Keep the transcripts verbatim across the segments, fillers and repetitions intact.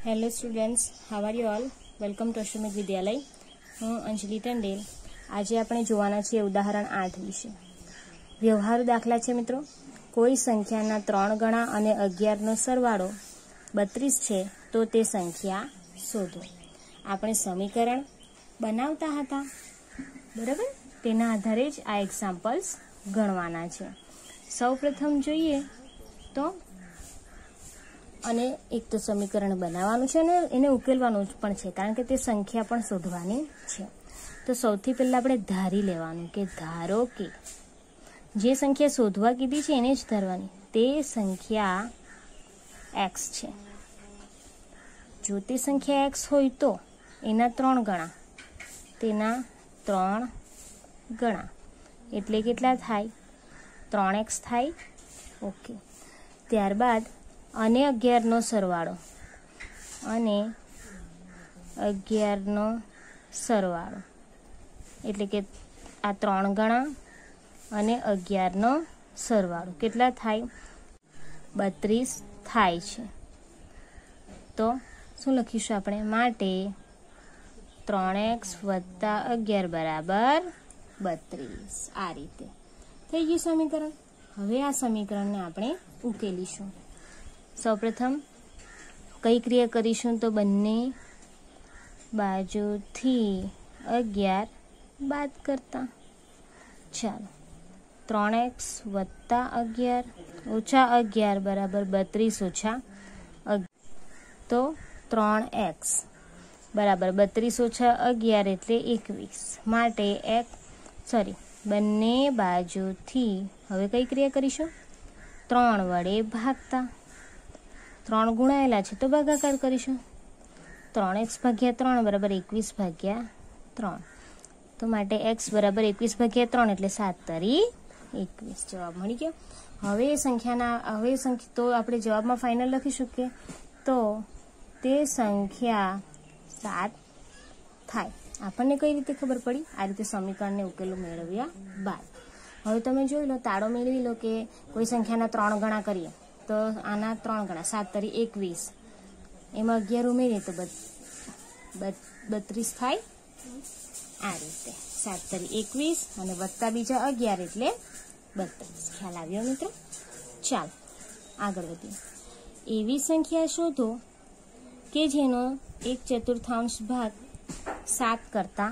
Hello students, how are you all? Welcome to Ashwamegh Vidyalaya. હું અંજલિ ટંડેલ. આજે આપણે જોવાના છીએ ઉદાહરણ આઠ વિશે. વ્યવહારુ દાખલા છે મિત્રો. કોઈ સંખ્યાના ત્રણ ગણા અને અગિયારનો સરવાળો બત્રીસ છે તો તે સંખ્યા શોધો. આપણે સમીકરણ બનાવતા હતા, બરાબર? તેના આધારે જ આ એક્ઝામ્પલ્સ ગણવાના છે. સૌ પ્રથમ જોઈએ તો અને એક તો સમીકરણ બનાવવાનું છે અને એને ઉકેલવાનું પણ છે, કારણ કે તે સંખ્યા પણ શોધવાની છે. તો સૌથી પહેલા આપણે ધારી લેવાનું કે ધારો કે જે સંખ્યા શોધવા કીધી છે એને જ ધારવાની. તે સંખ્યા એક્સ છે. જો તે સંખ્યા એક્સ હોય તો એના ત્રણ ગણા, તેના ત્રણ ગણા એટલે કેટલા થાય? ત્રણ એક્સ થાય. ઓકે. ત્યારબાદ અને અગિયારનો સરવાળો અને અગિયારનો સરવાળો એટલે કે આ ત્રણ ગણા અને અગિયારનો સરવાળો કેટલા થાય? બત્રીસ થાય છે. તો શું લખીશું આપણે? માટે ત્રણ એક્સ વત્તા અગિયાર બરાબર બત્રીસ. આ રીતે થઈ ગયું સમીકરણ. હવે આ સમીકરણને આપણે ઉકેલીશું. સૌપ્રથમ કઈ ક્રિયા કરીશું? તો બંને બાજુથી અગિયાર બાદ કરતા. ચાલો, ત્રણ એક્સ વત્તા અગિયાર ઓછા અગિયાર બરાબર બત્રીસ ઓછા તો ત્રણ એક્સ બરાબર બત્રીસ ઓછા અગિયાર એટલે એકવીસ. માટે એક સોરી બંને બાજુથી હવે કઈ ક્રિયા કરીશું? ત્રણ વડે ભાગતા. ત્રણ ગુણાયેલા છે તો ભાગાકાર કરીશું. ત્રણ એક્સ ભાગ્યા ત્રણ બરાબર એકવીસ ભાગ્યા ત્રણ. તો માટે એક્સ બરાબર એકવીસ ભાગ્યા ત્રણ એટલે સાત તરી એકવીસ. જવાબ મળી ગયો. હવે સંખ્યાના હવે સંખ્યા તો આપણે જવાબમાં ફાઇનલ લખી શકીએ. તો તે સંખ્યા સાત થાય. આપણને કઈ રીતે ખબર પડી? આ રીતે સમીકરણને ઉકેલો મેળવ્યા બાદ. હવે તમે જોઈ લો, તાળો મેળવી લો કે કોઈ સંખ્યાના ત્રણ ગણા કરીએ તો આના ત્રણ ગણા સાત તરી એકવીસ, એમાં અગિયાર ઉમેરીએ તો બત્રીસ થાય. આ રીતે સાત તરી એકવીસ અને વત્તા બીજા અગિયાર એટલે બત્રીસ. ખ્યાલ આવ્યો મિત્રો? ચાલો આગળ વધીએ. એવી સંખ્યા શોધો કે જેનો એક ચતુર્થાંશ ભાગ સાત કરતા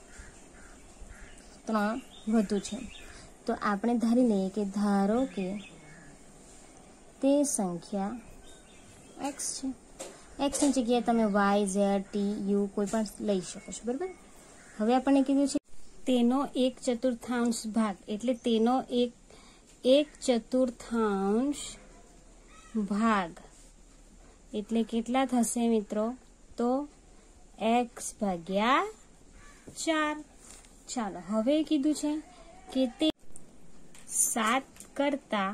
ત્રણ વધુ છે. તો આપણે ધારી લઈએ કે ધારો કે તે સંખ્યા એક્સ છે. એક્સની જગ્યાએ તમે વાય, ઝેડ, ટી, યુ કોઈ પણ લઈ શકો છો, બરાબર? હવે આપણને કીધું છે તેનો એક ચતુર્થાંશ ભાગ એટલે તેનો એક એક ચતુર્થાંશ ભાગ એટલે કેટલા થશે મિત્રો? તો એક્સ ભાગ્યા ચાર. ચાલો, હવે કીધું છે કે તે સાત કરતા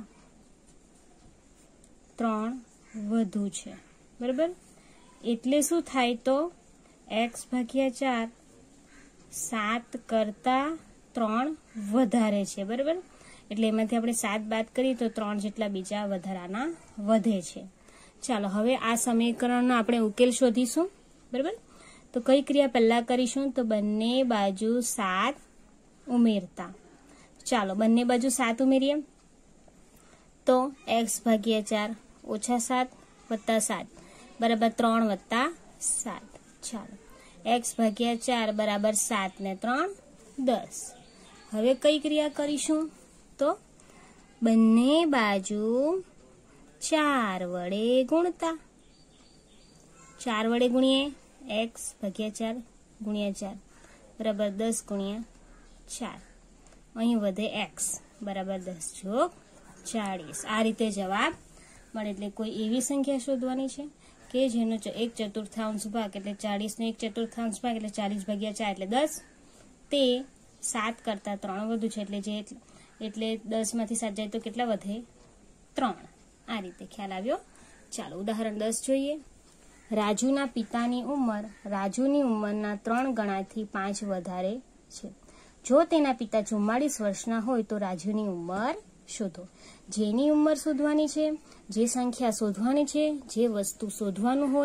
ત્રણ વધુ છે, બરાબર? એટલે શું થાય? તો એક્સ ભાગ્યા ચાર સાત કરતા ત્રણ વધારે છે, બરાબર? એટલે એમાંથી આપણે સાત બાદ કરીએ તો ત્રણ જેટલા બીજા વધારાના વધે છે. ચાલો, હવે આ સમીકરણનો આપણે ઉકેલ શોધીશું, બરાબર? તો કઈ ક્રિયા પહેલા કરીશું? તો બંને બાજુ સાત ઉમેરતા. ચાલો, બંને બાજુ સાત ઉમેરીએ તો એક્સ ભાગ્યા ચાર ઓછા સાત વત્તા સાત બરાબર ત્રણ વત્તા સાત. ચાલો, એક્સ ભાગ્યા ચાર બરાબર સાત ને ત્રણ દસ. હવે કઈ ક્રિયા કરીશું? તો બંને બાજુ ચાર વડે ગુણતા. ચાર વડે ગુણીએ એક્સ ભાગ્યા ચાર ગુણ્યા ચાર બરાબર દસ ગુણ્યા ચાર. અહીં વધે એક્સ બરાબર દસ જોગ ચાળીસ. આ રીતે જવાબ મળે. એટલે કોઈ એવી સંખ્યા શોધવાની છે કે જેનો એક ચતુર્થાંશ ભાગ એટલે ચાળીસ નો એક ચતુર્થાંશ ભાગ એટલે ચાલીસ ભાગ્યા ચાર એટલે દસ. તે સાત કરતા ત્રણ વધુ છે એટલે જે એટલે દસ માંથી સાત જાય તો કેટલા વધે? ત્રણ. આ રીતે ખ્યાલ આવ્યો? ચાલો ઉદાહરણ દસ જોઈએ. રાજુના પિતાની ઉંમર રાજુની ઉંમરના ત્રણ ગણાથી પાંચ વધારે છે. જો તેના પિતા ચુમ્માળીસ વર્ષના હોય તો રાજુની ઉંમર શોધો. જેની ઉંમર શોધવાની છે, જે સંખ્યા શોધવાની છે, જે વસ્તુ શોધવાનું હોય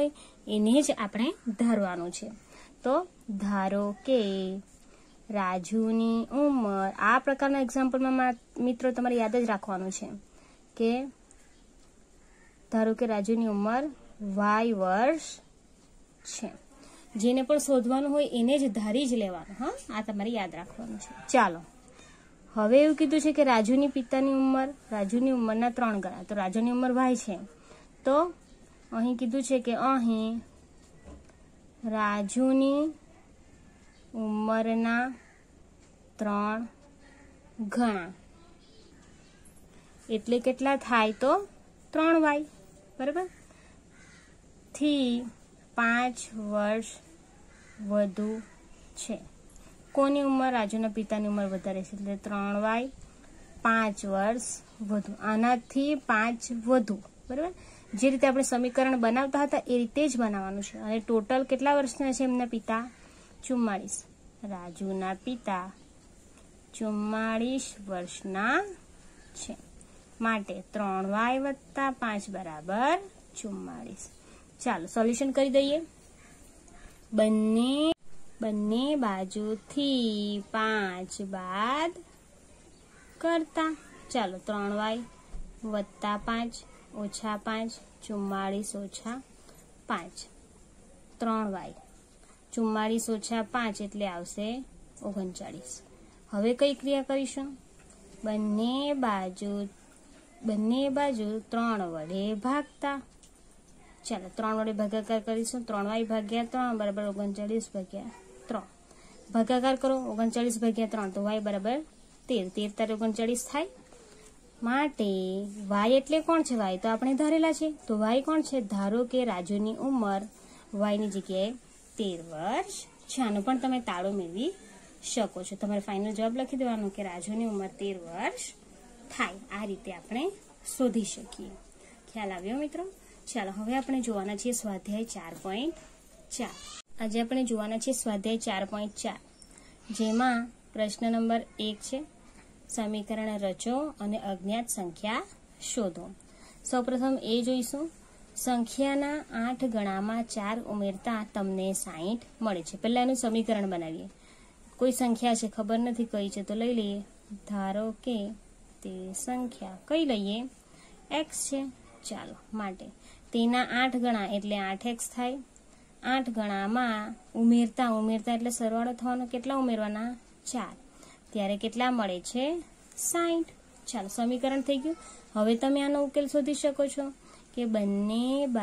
એને જ આપણે ધારવાનું છે. તો ધારો કે રાજુની ઉંમર, આ પ્રકારના એક્ઝામ્પલમાં મિત્રો તમારે યાદ જ રાખવાનું છે કે ધારો કે રાજુની ઉંમર વાય વર્ષ છે. જેને પણ શોધવાનું હોય એને જ ધારી જ લેવાનું. હા, આ તમારે યાદ રાખવાનું છે. ચાલો, હવે એવું કીધું છે કે રાજુની પિતાની ઉંમર, રાજુની ઉંમરના ત્રણ ગણા. તો રાજુની ઉંમર વાય છે, તો અહીં કીધું છે કે અહીં રાજુની ઉંમરના ત્રણ ગણા એટલે કેટલા થાય? તો ત્રણ વાય. બરાબર. થી પાંચ વર્ષ વધુ છે. કોની ઉંમર? રાજુના પિતાની ઉંમર વધારે છે એટલે ત્રણ વાય પાંચ વર્ષ વધુ. આનાથી પાંચ વધુ. બરાબર. જે રીતે આપણે સમીકરણ બનાવતા હતા એ રીતે જ બનાવવાનું છે. અને ટોટલ કેટલા વર્ષના છે એમના પિતા? ચુમ્માળીસ. રાજુના પિતા ચુમ્માળીસ વર્ષના છે, માટે ત્રણ વાય વત્તા પાંચ બરાબર ચુમ્માળીસ. ચાલો સોલ્યુશન કરી દઈએ. બંને બંને બાજુથી પાંચ બાદ કરતા. ચાલો, ત્રણ વાય વત્તા પાંચ ઓછા પાંચ, ચુમ્માળીસ ઓછા પાંચ. ત્રણ વાય ચુમ્માળીસ ઓછા પાંચ એટલે આવશે ઓગણચાળીસ. હવે કઈ ક્રિયા કરીશું? બંને બાજુ બંને બાજુ ત્રણ વડે ભાગતા. ચાલો, ત્રણ વડે ભાગાકાર કરીશું. ત્રણ વાય ભાગ્યા ત્રણ બરાબર ઓગણચાળીસ ભાગ્યા ત્રણ. ભાગાકાર કરો. ઓગણચાળીસ ભાગ્યા ત્રણ તો વાય બરાબર તેર. તેર તારે ઓગણચાળીસ થાય. માટે વાય એટલે કોણ છે? વાય તો આપણે ધારેલા છે. તો વાય કોણ છે? ધારો કે રાજુની ઉંમર વાયની જગ્યાએ તેર વર્ષ છે. આનું પણ તમે તાળો મેળવી શકો છો. તમારે ફાઇનલ જવાબ લખી દેવાનો કે રાજુની ઉંમર તેર વર્ષ થાય. આ રીતે આપણે શોધી શકીએ. ખ્યાલ આવ્યો મિત્રો? ચાલો, હવે આપણે જોવાના છીએ સ્વાધ્યાય ચાર પોઈન્ટ ચાર. આજે આપણે જોવાના છીએ સ્વાધ્યાય ચાર પોઈન્ટ ચાર, જેમાં પ્રશ્ન નંબર એક છે સમીકરણ રચો અને અજ્ઞાત સંખ્યા શોધો. સૌપ્રથમ એ જોઈશું, સંખ્યાના આઠ ગણામાં ચાર ઉમેરતા તમને સાહીઠ મળે છે. પહેલા એનું સમીકરણ બનાવીએ. કોઈ સંખ્યા છે, ખબર નથી કઈ છે, તો લઈ લઈએ. ધારો કે તે સંખ્યા કઈ લઈએ? એક્સ છે. ચાલો, માટે તેના આઠ ગણા એટલે આઠ એક્સ થાય. આઠ ગણામાં ઉમેરતા ઉમેરતા એટલે સરવાળો થવાનો. કેટલા ઉમેરવાના? ચાર. ત્યારે કેટલા મળે છે? સાહીઠ. ચાલો, સમીકરણ થઈ ગયું. હવે તમે આનો ઉકેલ શોધી શકો છો કે બંને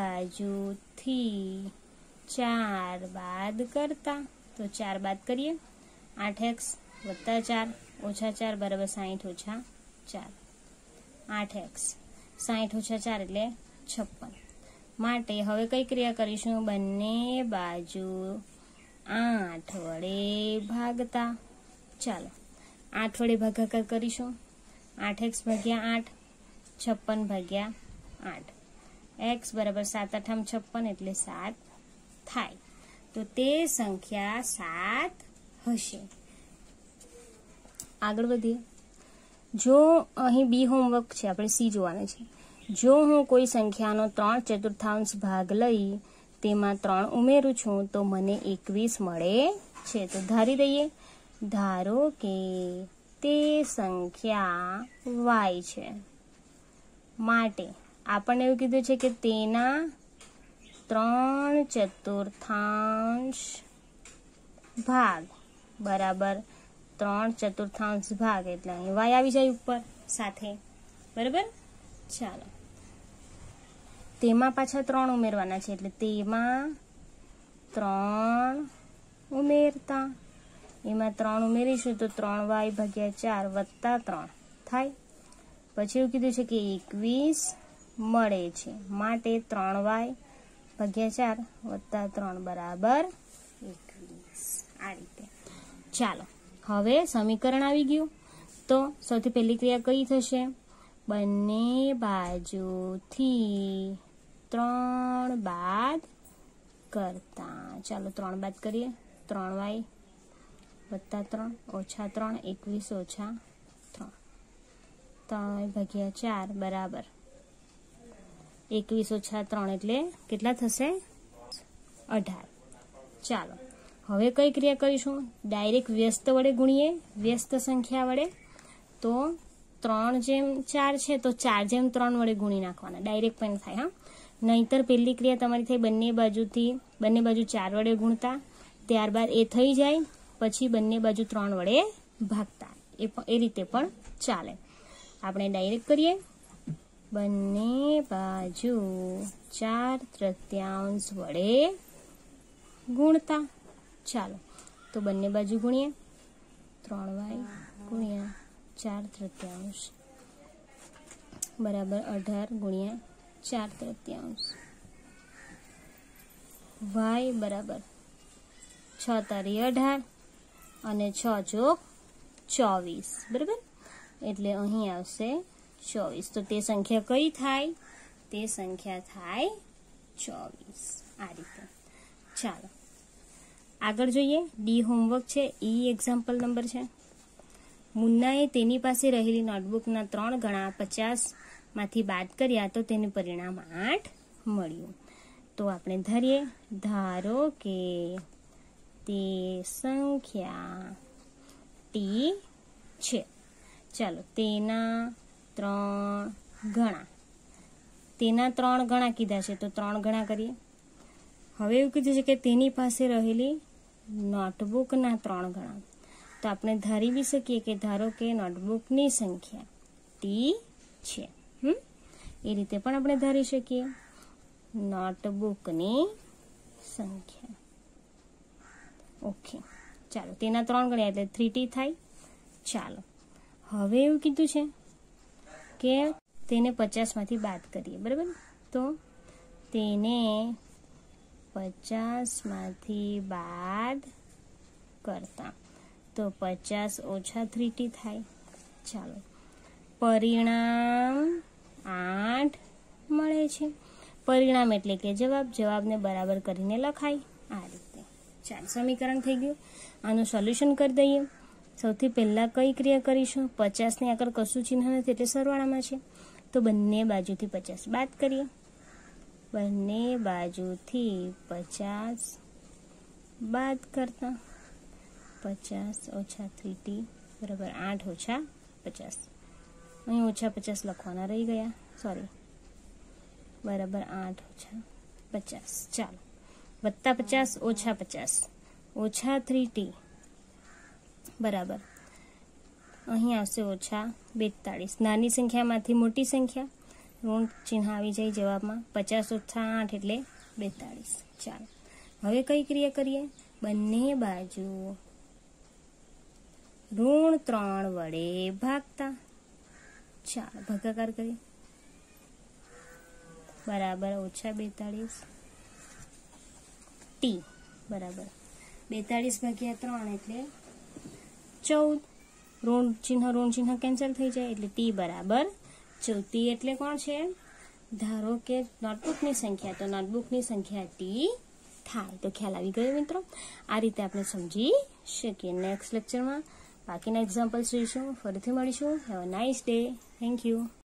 બાજુથી ચાર બાદ કરતા. તો ચાર બાદ કરીએ. આઠ એક્સ વત્તા ચાર ઓછા ચાર બરાબર સાહીઠ ઓછા ચાર. આઠ એક્સ સાહીઠ ઓછા ચાર એટલે છપ્પન. માટે હવે કઈ ક્રિયા કરીશું? બંને બાજુ આઠ વડે ભાગતા. ચાલો, આઠ વડે ભાગાકાર કરીશું. આઠ એક્સ ભાગ્યા આઠ, છપ્પન ભાગ્યા આઠ. એક્સ બરાબર સાત આઠામ છપ્પન એટલે સાત થાય. તો તે સંખ્યા સાત હશે. આગળ વધીએ. જો અહીં બી હોમવર્ક છે, આપણે સી જોવાના છે. જો હું કોઈ સંખ્યાનો ત્રણ ચતુર્થાંશ ભાગ લઈ તેમાં ત્રણ ઉમેરું છું તો મને એકવીસ મળે છે. તો ધારી દઈએ. ધારો કે તે સંખ્યા વાય છે, માટે આપણને એવું કીધું છે કે તેના ત્રણ ચતુર્થાંશ ભાગ બરાબર ત્રણ ચતુર્થાંશ ભાગ એટલે અહીં વાય આવી જાય ઉપર સાથે. બરાબર. ચાલો, તેમાં પાછા ત્રણ ઉમેરવાના છે એટલે તેમાં ત્રણ ઉમેરતા. એમાં ત્રણ ઉમેરીશું તો ત્રણ વાય ભાગ્યા ચાર વત્તા ત્રણ થાય. પછી એવું કીધું છે કે એકવીસ મળે છે, માટે ત્રણ વાય ભાગ્યા ચાર વત્તા ત્રણ બરાબર એકવીસ. આ રીતે. ચાલો, હવે સમીકરણ આવી ગયું. તો સૌથી પહેલી ક્રિયા કઈ થશે? બંને બાજુથી ત્રણ બાદ કરતા. ચાલો, ત્રણ બાદ કરીએ. ત્રણ વાય વત્તા ત્રણ ઓછા ત્રણ એકવીસ ઓછા ત્રણ. ત્રણ ભાગ્યા ચાર બરાબર એકવીસ ઓછા ત્રણ એટલે કેટલા થશે? અઢાર. ચાલો હવે કઈ ક્રિયા કરીશું? ડાયરેક્ટ વ્યસ્ત વડે ગુણીએ, વ્યસ્ત સંખ્યા વડે. તો ત્રણ જેમ ચાર છે તો ચાર જેમ ત્રણ વડે ગુણી નાખવાના, ડાયરેક્ટ પણ થાય. હા, નહીતર પહેલી ક્રિયા તમારી થઈ બંને બાજુથી બંને બાજુ ચાર વડે ગુણતા, ત્યારબાદ એ થઈ જાય પછી બંને બાજુ ત્રણ વડે ભાગતા, એ એ રીતે પણ ચાલે. આપણે ડાયરેક્ટ કરીએ, બંને બાજુ ચાર તૃતીયાંશ વડે ગુણતા. ચાલો તો બંને બાજુ ગુણીએ, ત્રણ વાય ગુણ્યા ચાર તૃતીયાંશ બરાબર અઢાર ગુણ્યા ચાર તૃતીયાંશ. વાય બરાબર છ તારી અઢાર અને છ ચોક ચોવીસ. બરાબર, એટલે અહીં આવશે ચોવીસ. તો તે સંખ્યા કઈ થાય? તે સંખ્યા થાય ચોવીસ. આ રીતે. ચાલો આગળ જોઈએ. ડી હોમવર્ક છે, ઈ એક્ઝામ્પલ નંબર છે. મુન્નાએ તેની પાસે રહેલી નોટબુકના ત્રણ ગણા પચાસ માંથી બાદ કર્યા તો તેનું પરિણામ આઠ મળ્યું. તો આપણે ધારીએ, ધારો કે તે સંખ્યા ટી છે. ચાલો તેના ત્રણ ગણા, તેના ત્રણ ગણા કીધા છે તો ત્રણ ગણા કરીએ. હવે એવું કીધું છે કે તેની પાસે રહેલી નોટબુકના ત્રણ ગણા, તો આપણે ધારી બી શકીએ કે ધારો કે નોટબુકની સંખ્યા ટી છે. હમ એ રીતે પણ આપણે ધારી શકીએ, નોટબુકની સંખ્યા. ઓકે, ચાલો તેના ત્રણ ગણ્યા એટલે થ્રી ટી થાય. ચાલો હવે એવું કીધું છે કે તેને પચાસમાંથી બાદ કરીએ. બરાબર, તો તેને પચાસમાંથી બાદ કરતા તો પચાસ ઓછા થ્રી ટી થાય. ચાલો પરિણામ આઠ મળે છે. પરિણામ એટલે કે જવાબ, જવાબને બરાબર કરીને લખાય આ રીતે. ચાલો સમીકરણ થઈ ગયું. આનું સોલ્યુશન કરી દઈએ. સૌથી પહેલા કઈ ક્રિયા કરીશું? પચાસની આગળ કશું ચિહ્ન નથી એટલે સરવાળામાં છે, તો બંને બાજુથી પચાસ બાદ કરીએ. બંને બાજુથી પચાસ બાદ કરતા પચાસ ઓછા થ્રી ટી બરાબર આઠ ઓછા પચાસ. અહીં ઓછા પચાસ લખવાના રહી ગયા, સોરી, બરાબર આઠ ઓછા પચાસ. ચાલો વત્તા પચાસ ઓછા પચાસ ઓછા થ્રી ટી બરાબર અહીં આવશે ઓછા બેતાળીસ. નાની સંખ્યામાંથી મોટી સંખ્યા, ઋણ ચિહ્ન આવી જાય જવાબમાં. પચાસ ઓછા આઠ એટલે બેતાળીસ. ચાલો હવે કઈ ક્રિયા કરીએ? બંને બાજુ ઋણ ત્રણ વડે ભાગતા. ચાલો ભાગાકાર કરીએ, બરાબર ઓછા બેતાળીસ ટી બરાબર બેતાળીસ ભાગ્યા ત્રણ એટલે ચૌદ. ઋણ ચિહ્ન ઋણ ચિહ્ન કેન્સલ થઈ જાય એટલે ટી બરાબર ચૌદ. ટી એટલે કોણ છે? ધારો કે નોટબુકની સંખ્યા, તો નોટબુકની સંખ્યા ટી થાય. તો ખ્યાલ આવી ગયો મિત્રો. આ રીતે આપણે સમજી શકીએ. નેક્સ્ટ લેક્ચરમાં બાકીના એક્ઝામ્પલ્સ જોઈશું. ફરીથી મળીશું. Have a nice day. Thank you.